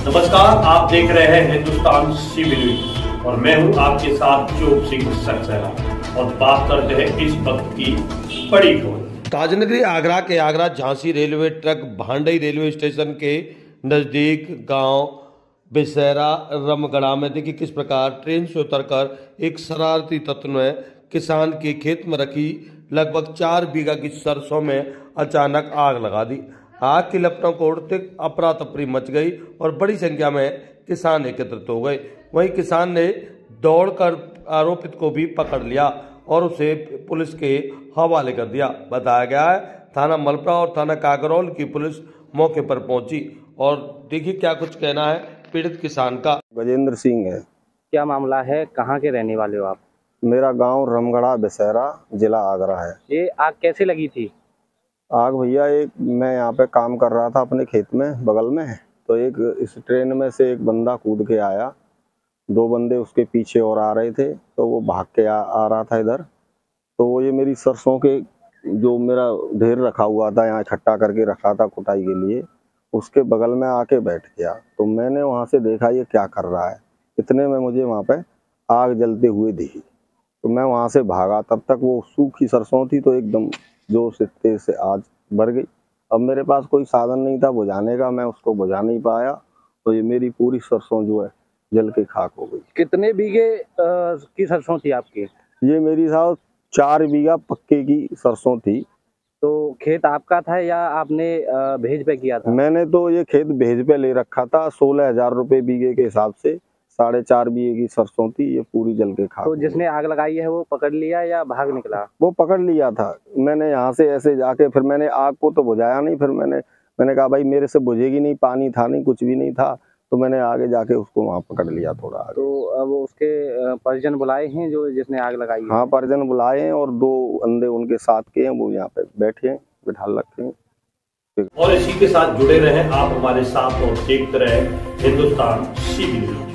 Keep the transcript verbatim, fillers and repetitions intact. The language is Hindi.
नमस्कार, आप देख रहे हैं हिंदुस्तान सीबी न्यूज और मैं हूं आपके साथ चोप सिंह सक्सेना और बात करते हैं इस वक्त की बड़ी खबर। ताजनगरी आगरा के Agra Jhansi railway track Bhandai railway station के नजदीक गांव बेसैरा रमगढ़ा में देखिए किस प्रकार ट्रेन से उतरकर एक शरारती तत्व ने किसान के खेत में रखी लगभग चार बीघा की सरसों में अचानक आग लगा दी। आग की लपटों को उड़ते अफरा तफरी मच गई और बड़ी संख्या में किसान एकत्रित हो गए। वहीं किसान ने दौड़कर आरोपित को भी पकड़ लिया और उसे पुलिस के हवाले कर दिया। बताया गया है थाना मलपरा और थाना कागरौल की पुलिस मौके पर पहुंची और देखिए क्या कुछ कहना है पीड़ित किसान का। गजेंद्र सिंह है। क्या मामला है, कहाँ के रहने वाले हो आप? मेरा गांव रमगढ़ा बेसैरा जिला आगरा है। ये आग कैसे लगी थी? आग भैया एक मैं यहाँ पे काम कर रहा था अपने खेत में बगल में, तो एक इस ट्रेन में से एक बंदा कूद के आया, दो बंदे उसके पीछे और आ रहे थे, तो वो भाग के आ, आ रहा था इधर। तो वो ये मेरी सरसों के जो मेरा ढेर रखा हुआ था यहाँ इकट्ठा करके रखा था कुटाई के लिए, उसके बगल में आके बैठ गया। तो मैंने वहाँ से देखा ये क्या कर रहा है। इतने में मुझे वहाँ पे आग जलते हुए दिखी, तो मैं वहाँ से भागा। तब तक वो सूखी सरसों थी तो एकदम जोर से तेज से आग बढ़ गई। अब मेरे पास कोई साधन नहीं था बुझाने का, मैं उसको बुझा नहीं पाया, तो ये मेरी पूरी सरसों जो है जल के खाक हो गई। कितने बीघे की सरसों थी आपकी? ये मेरी साहब चार बीघा पक्के की सरसों थी। तो खेत आपका था या आपने भेज पे किया था? मैंने तो ये खेत भेज पे ले रखा था, सोलह हजार रुपये बीघे के हिसाब से साढ़े चार बीघे की सरसों थी, ये पूरी जल के खाक। तो जिसने आग लगाई है वो पकड़ लिया या भाग निकला? वो पकड़ लिया था। मैंने यहाँ से ऐसे जाके फिर मैंने आग को तो बुझाया नहीं, फिर मैंने मैंने कहा भाई मेरे से बुझेगी नहीं, पानी था नहीं, कुछ भी नहीं था, तो मैंने आगे जाके उसको वहाँ पकड़ लिया थोड़ा आगे। तो अब उसके परिजन बुलाए हैं जो जिसने आग लगाई है? हाँ, परिजन बुलाए हैं और दो अंधे उनके साथ के हैं, वो यहाँ पे बैठे हैं, बिठा रखे हैं। और इसी के साथ जुड़े रहे आप हमारे साथ और देखते रहे हिंदुस्तान सीबी न्यूज।